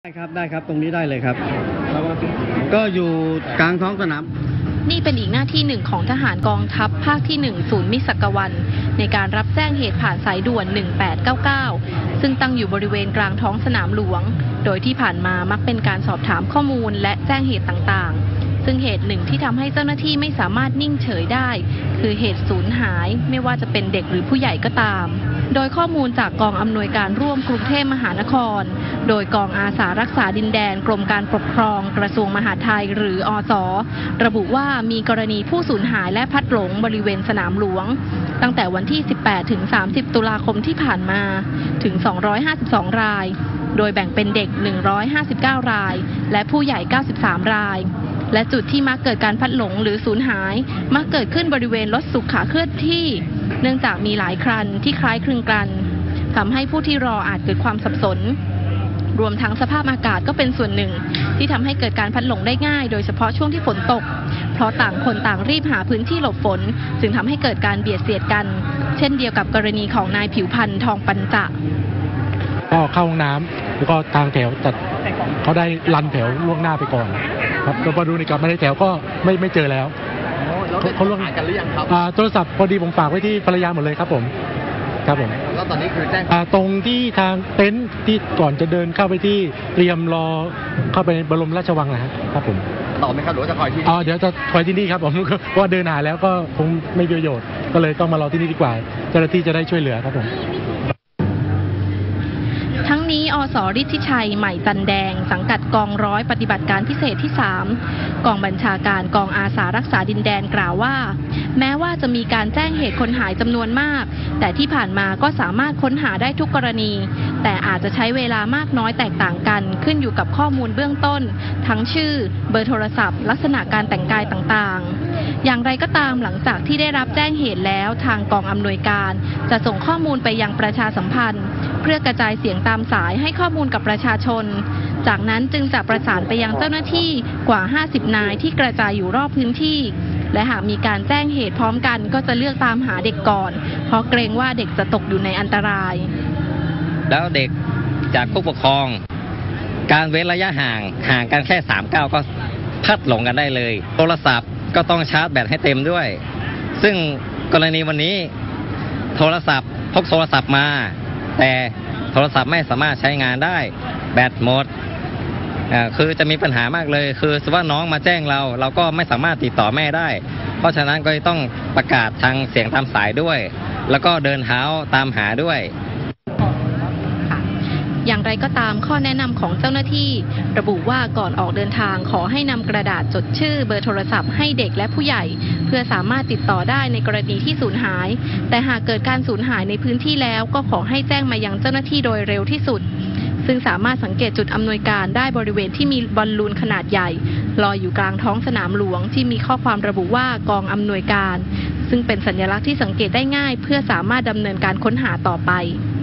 ได้ครับตรงนี้ได้เลยครับก็อยู่กลางท้องสนามนี่เป็นอีกหน้าที่หนึ่งของทหารกองทัพภาคที่1ศูนย์มิตรสักวันในการรับแจ้งเหตุผ่านสายด่วน1899ซึ่งตั้งอยู่บริเวณกลางท้องสนามหลวงโดยที่ผ่านมามักเป็นการสอบถามข้อมูลและแจ้งเหตุต่างๆซึ่งเหตุหนึ่งที่ทำให้เจ้าหน้าที่ไม่สามารถนิ่งเฉยได้คือเหตุสูญหายไม่ว่าจะเป็นเด็กหรือผู้ใหญ่ก็ตามโดยข้อมูลจากกองอำนวยการร่วมกรุงเทพมหานครโดยกองอาสารักษาดินแดนกรมการปกครองกระทรวงมหาดไทยหรืออส.ระบุว่ามีกรณีผู้สูญหายและพลัดหลงบริเวณสนามหลวงตั้งแต่วันที่18ถึง30ตุลาคมที่ผ่านมาถึง252รายโดยแบ่งเป็นเด็ก159รายและผู้ใหญ่93รายและจุดที่มักเกิดการพลัดหลงหรือสูญหายมักเกิดขึ้นบริเวณรถสุขาเคลื่อนที่เนื่องจากมีหลายคันที่คล้ายคลึงกันทำให้ผู้ที่รออาจเกิดความสับสนรวมทั้งสภาพอากาศก็เป็นส่วนหนึ่งที่ทำให้เกิดการพลัดหลงได้ง่ายโดยเฉพาะช่วงที่ฝนตกเพราะต่างคนต่างรีบหาพื้นที่หลบฝนจึงทำให้เกิดการเบียดเสียดกันเช่นเดียวกับกรณีของนายผิวพันธ์ทองปัญจะก็เข้าห้องน้ำแล้วก็ทางแถวจัดเขาได้รันแถวล่วงหน้าไปก่อนครับก็พอดูในกลับมาในแถวก็ไม่เจอแล้วเขาล่วงกันหรือยังครับโทรศัพท์พอดีผมฝากไว้ที่ภรรยาหมดเลยครับผมแล้วตอนนี้คือแจ้งตรงที่ทางเต็นท์ที่ก่อนจะเดินเข้าไปที่เตรียมรอเข้าไปบรมราชวังนะครับผมต่อไหมครับหรือว่าจะคอยที่เดี๋ยวจะคอยที่นี่ครับผมเพราะว่าเดินหาแล้วก็คงไม่มีประโยชน์ก็เลยต้องมารอที่นี่ดีกว่าเจ้าหน้าที่จะได้ช่วยเหลือครับผมทั้งนี้อส.ฤทธิชัยใหม่จันแดงสังกัดกองร้อยปฏิบัติการพิเศษที่3กองบัญชาการกองอาสารักษาดินแดนกล่าวว่าแม้ว่าจะมีการแจ้งเหตุคนหายจำนวนมากแต่ที่ผ่านมาก็สามารถค้นหาได้ทุกกรณีแต่อาจจะใช้เวลามากน้อยแตกต่างกันขึ้นอยู่กับข้อมูลเบื้องต้นทั้งชื่อเบอร์โทรศัพท์ลักษณะการแต่งกายต่างๆอย่างไรก็ตามหลังจากที่ได้รับแจ้งเหตุแล้วทางกองอำนวยการจะส่งข้อมูลไปยังประชาสัมพันธ์เพื่อกระจายเสียงตามสายให้ข้อมูลกับประชาชนจากนั้นจึงจะประสานไปยังเจ้าหน้าที่กว่า50นายที่กระจายอยู่รอบพื้นที่และหากมีการแจ้งเหตุพร้อมกันก็จะเลือกตามหาเด็กก่อนเพราะเกรงว่าเด็กจะตกอยู่ในอันตรายแล้วเด็กจากผู้ปกครองการเว้นระยะห่างกันแค่3 ก้าวก็พลัดหลงกันได้เลยโทรศัพท์ก็ต้องชาร์จแบตให้เต็มด้วยซึ่งกรณีวันนี้พกโทรศัพท์มาแต่โทรศัพท์ไม่สามารถใช้งานได้แบตหมดคือจะมีปัญหามากเลยคือสมมติว่าน้องมาแจ้งเราก็ไม่สามารถติดต่อแม่ได้เพราะฉะนั้นก็ต้องประกาศทางเสียงตามสายด้วยแล้วก็เดินเท้าตามหาด้วยอย่างไรก็ตามข้อแนะนำของเจ้าหน้าที่ระบุว่าก่อนออกเดินทางขอให้นำกระดาษจดชื่อเบอร์โทรศัพท์ให้เด็กและผู้ใหญ่เพื่อสามารถติดต่อได้ในกรณีที่สูญหายแต่หากเกิดการสูญหายในพื้นที่แล้วก็ขอให้แจ้งมายังเจ้าหน้าที่โดยเร็วที่สุดซึ่งสามารถสังเกตจุดอำนวยการได้บริเวณที่มีบอลลูนขนาดใหญ่ลอยอยู่กลางท้องสนามหลวงที่มีข้อความระบุว่ากองอำนวยการซึ่งเป็นสัญลักษณ์ที่สังเกตได้ง่ายเพื่อสามารถดำเนินการค้นหาต่อไป